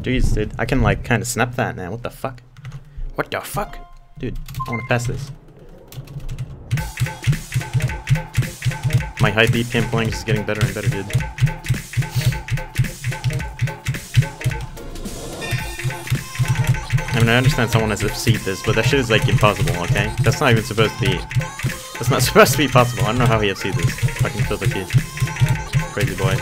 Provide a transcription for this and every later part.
Jeez, dude. I can, like, kind of snap that now. What the fuck? What the fuck? Dude, I want to pass this. My high BPM playing is getting better and better, dude. I mean, I understand someone has FC'd this, but that shit is, like, impossible, okay? That's not even supposed to be... That's not supposed to be possible. I don't know how he FC'd this. Fucking filthy kid. Crazy boy.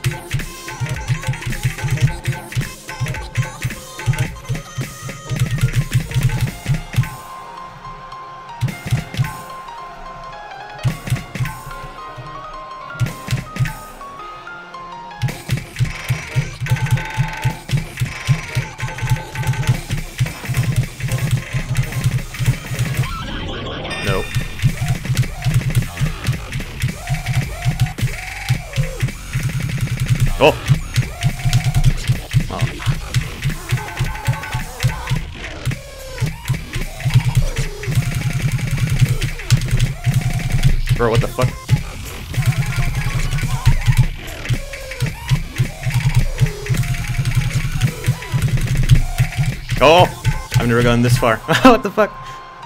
Nope. Oh! Oh. Bro, what the fuck? Oh! I've never gone this far. What the fuck?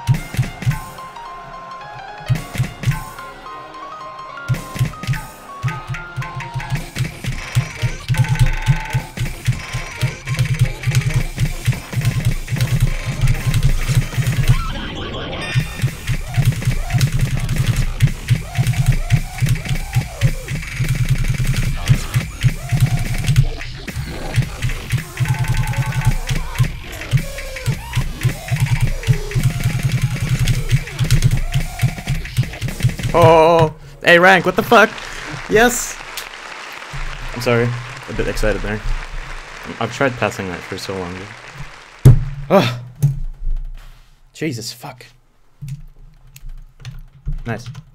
Oh, A rank, what the fuck? Yes! I'm sorry, a bit excited there. I've tried passing that for so long. Oh, Jesus, fuck. Nice.